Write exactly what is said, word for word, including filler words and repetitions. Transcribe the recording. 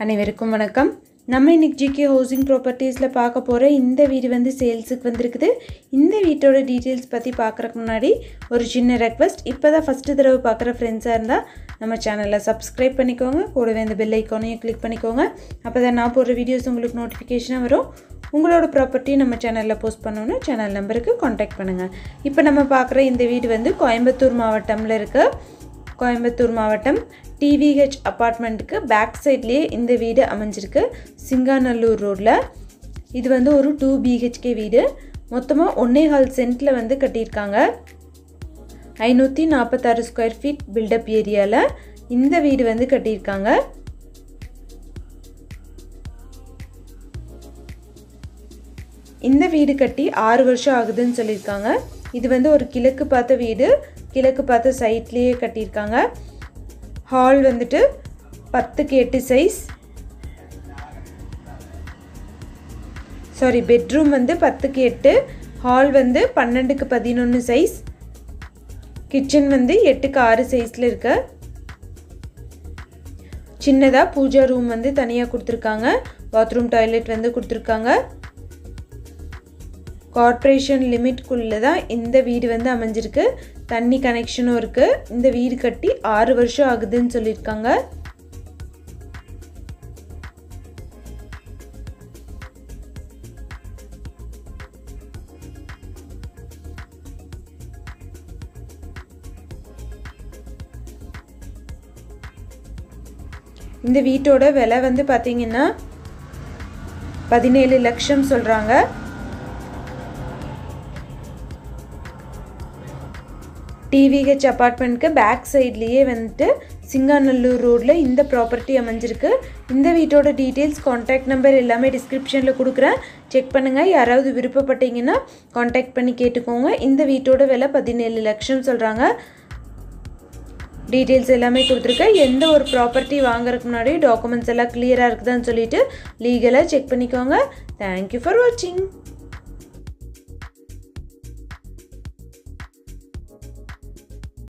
அனைவருக்கும் வணக்கம். நம்ம இன்னைக்கு ஜிகே ஹவுசிங் ப்ராப்பர்ட்டிஸ்ல பார்க்க போற இந்த வீடு வந்து சேல்ஸ்க்கு வந்திருக்குது. இந்த வீட்டோட டீடைல்ஸ் பத்தி பார்க்கறதுக்கு முன்னாடி ஒரு சின்ன ரெக்வெஸ்ட். இப்போதான் ஃபர்ஸ்ட் தடவை பார்க்குற ஃப்ரெண்ட்ஸா இருந்தா நம்ம சேனலை சப்ஸ்கிரைப் பண்ணிக்கோங்க. கூடவே இந்த பெல் ஐகானையும் கிளிக் பண்ணிக்கோங்க. அப்பதான் நான் போடுற வீடியோஸ் உங்களுக்கு நோட்டிஃபிகேஷனாக வரும். உங்களோட ப்ராப்பர்ட்டி நம்ம சேனலில் போஸ்ட் பண்ணோன்னா சேனல் நம்பருக்கு காண்டாக்ட் பண்ணுங்கள். இப்போ நம்ம பார்க்குற இந்த வீடு வந்து கோயம்புத்தூர் மாவட்டமில் இருக்கு. கோயம்புத்தூர் மாவட்டம் டிவிஹெச் அப்பார்ட்மெண்ட்டுக்கு பேக் சைட்லேயே இந்த வீடு அமைஞ்சிருக்கு. சிங்காநல்லூர் ரோடில். இது வந்து ஒரு டூ பிஹெச்கே வீடு. மொத்தமாக ஒன்னே கால் சென்ட்டில் வந்து கட்டியிருக்காங்க. ஐநூற்றி நாற்பத்தாறு ஸ்கொயர் ஃபீட் பில்டப் ஏரியாவில் இந்த வீடு வந்து கட்டியிருக்காங்க. இந்த வீடு கட்டி ஆறு வருஷம் ஆகுதுன்னு சொல்லியிருக்காங்க. இது வந்து ஒரு கிழக்கு பார்த்த வீடு. கிழக்கு பார்த்த சைட்லேயே கட்டியிருக்காங்க. ஹால் வந்துட்டு பத்துக்கு எட்டு சைஸ். சாரி பெட்ரூம் வந்து பத்துக்கு எட்டு, ஹால் வந்து பன்னெண்டுக்கு பதினொன்று சைஸ். கிச்சன் வந்து எட்டுக்கு ஆறு சைஸில் இருக்கு. சின்னதாக பூஜா ரூம் வந்து தனியாக கொடுத்துருக்காங்க. பாத்ரூம் டாய்லெட் வந்து கொடுத்துருக்காங்க. கார்ப்பரேஷன் லிமிட்குள்ளே தான் இந்த வீடு வந்து அமைஞ்சிருக்கு. தண்ணி கனெக்ஷனும் இருக்குது. இந்த வீடு கட்டி ஆறு வருஷம் ஆகுதுன்னு சொல்லியிருக்காங்க. இந்த வீட்டோட விலை வந்து பார்த்தீங்கன்னா பதினேழு லட்சம் சொல்கிறாங்க. டிவிஹெச் அப்பார்ட்மெண்ட்க்கு பேக் சைட்லேயே வந்துட்டு சிங்காநல்லூர் ரோடில் இந்த ப்ராப்பர்ட்டி அமைஞ்சிருக்கு. இந்த வீட்டோட டீட்டெயில்ஸ், கான்டாக்ட் நம்பர் எல்லாமே டிஸ்கிரிப்ஷனில் கொடுக்குறேன். செக் பண்ணுங்கள். யாராவது விருப்பப்பட்டீங்கன்னா கான்டாக்ட் பண்ணி கேட்டுக்கோங்க. இந்த வீட்டோட விலை பதினேழு லட்சம் சொல்கிறாங்க. டீட்டெயில்ஸ் எல்லாமே கொடுத்துருக்கேன். எந்த ஒரு ப்ராப்பர்ட்டி வாங்குறதுக்கு முன்னாடி டாக்குமெண்ட்ஸ் எல்லாம் கிளியராக இருக்குதான்னு சொல்லிட்டு லீகலாக செக் பண்ணிக்கோங்க. தேங்க்யூ ஃபார் வாட்சிங்.